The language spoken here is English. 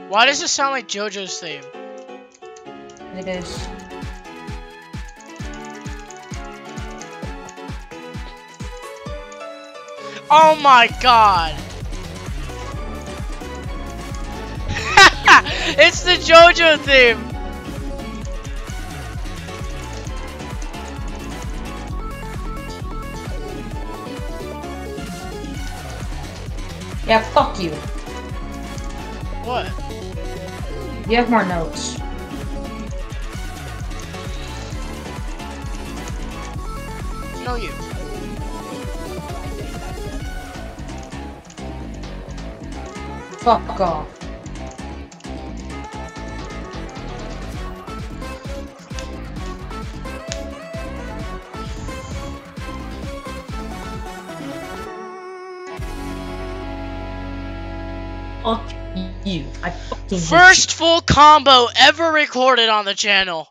Why does it sound like JoJo's theme? It is. Oh my god! It's the JoJo theme! Yeah, fuck you. What? You have more notes. No, you. Fuck off. Fuck you. I fucking First full combo ever recorded on the channel.